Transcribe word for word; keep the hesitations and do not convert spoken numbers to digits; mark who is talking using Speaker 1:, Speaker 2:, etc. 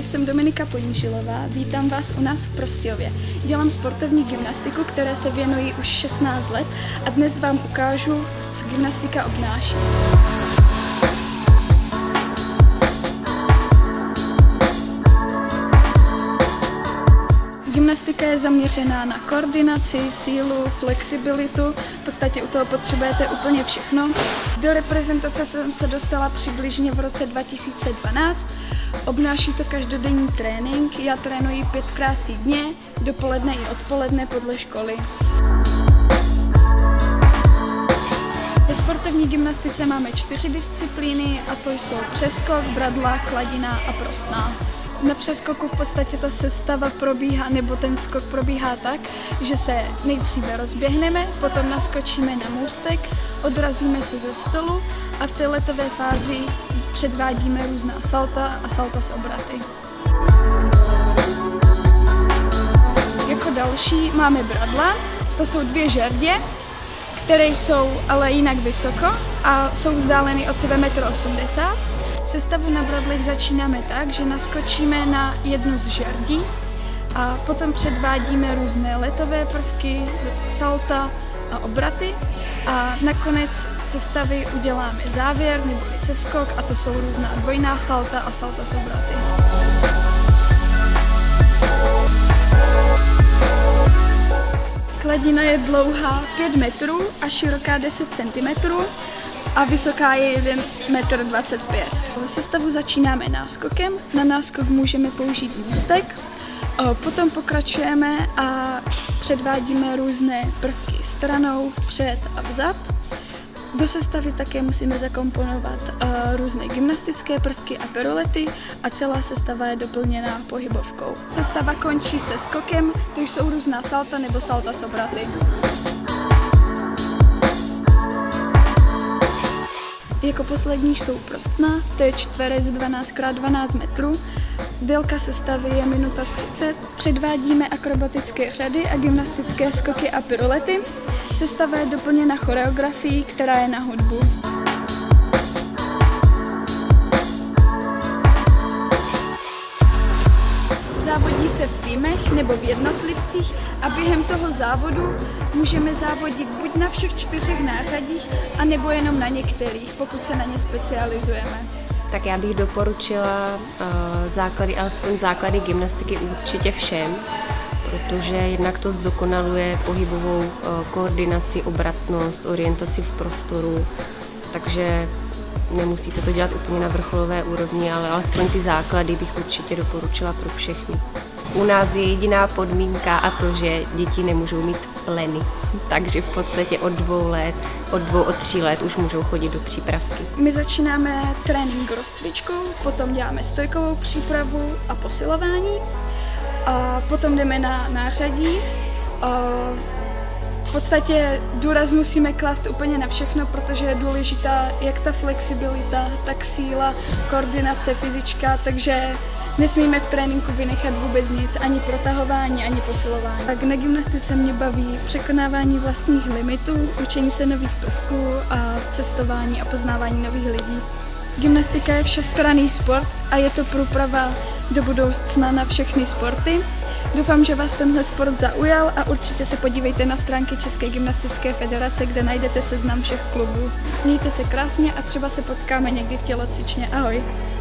Speaker 1: jsem Dominika Ponížilová, vítám vás u nás v Prostějově. Dělám sportovní gymnastiku, které se věnuji už šestnáct let a dnes vám ukážu, co gymnastika obnáší. Gymnastika je zaměřená na koordinaci, sílu, flexibilitu, v podstatě u toho potřebujete úplně všechno. Do reprezentace jsem se dostala přibližně v roce dva tisíce dvanáct. Obnáší to každodenní trénink, já trénuji pětkrát týdně, dopoledne i odpoledne podle školy. Ve sportovní gymnastice máme čtyři disciplíny a to jsou přeskok, bradla, kladina a prostná. Na přeskoku v podstatě ta sestava probíhá, nebo ten skok probíhá tak, že se nejdříve rozběhneme, potom naskočíme na můstek, odrazíme se ze stolu a v té letové fázi předvádíme různá salta a salta s obraty. Jako další máme bradla, to jsou dvě žerdě, které jsou ale jinak vysoko a jsou vzdáleny od sebe metr osmdesát. Sestavu na bradlech začínáme tak, že naskočíme na jednu z žerdí a potom předvádíme různé letové prvky, salta a obraty a nakonec sestavy uděláme závěr nebo seskok a to jsou různá dvojná salta a salta s obraty. Kladina je dlouhá pět metrů a široká deset centimetrů. A vysoká je jeden metr dvacet pět. Sestavu začínáme náskokem, na náskok můžeme použít můstek, potom pokračujeme a předvádíme různé prvky stranou, vpřed a vzad. Do sestavy také musíme zakomponovat různé gymnastické prvky a pirolety a celá sestava je doplněná pohybovkou. Sestava končí se skokem, to jsou různá salta nebo salta s obraty. Jako poslední jsou prostná, to je čtverec dvanáct krát dvanáct metrů. Délka sestavy je minuta třicet. Předvádíme akrobatické řady a gymnastické skoky a pirolety. Sestava je doplněna choreografií, která je na hudbu. Závodí se v týmech nebo v jednotlivcích a během toho závodu můžeme závodit buď na všech čtyřech nářadích, anebo jenom na některých, pokud se na ně specializujeme.
Speaker 2: Tak já bych doporučila uh, základy, alespoň základy gymnastiky určitě všem, protože jednak to zdokonaluje pohybovou uh, koordinaci, obratnost, orientaci v prostoru, takže nemusíte to dělat úplně na vrcholové úrovni, ale alespoň ty základy bych určitě doporučila pro všechny. U nás je jediná podmínka a to, že děti nemůžou mít leny, takže v podstatě od dvou let, od dvou, od tří let už můžou chodit do přípravky.
Speaker 1: My začínáme trénink rozcvičkou, potom děláme stojkovou přípravu a posilování, a potom jdeme na nářadí. V podstatě důraz musíme klást úplně na všechno, protože je důležitá jak ta flexibilita, tak síla, koordinace, fyzička, takže nesmíme v tréninku vynechat vůbec nic, ani protahování, ani posilování. Tak na gymnastice mě baví překonávání vlastních limitů, učení se nových prvků a cestování a poznávání nových lidí. Gymnastika je všestranný sport a je to průprava do budoucna na všechny sporty. Doufám, že vás tenhle sport zaujal a určitě se podívejte na stránky České gymnastické federace, kde najdete seznam všech klubů. Mějte se krásně a třeba se potkáme někdy v tělocvičně. Ahoj!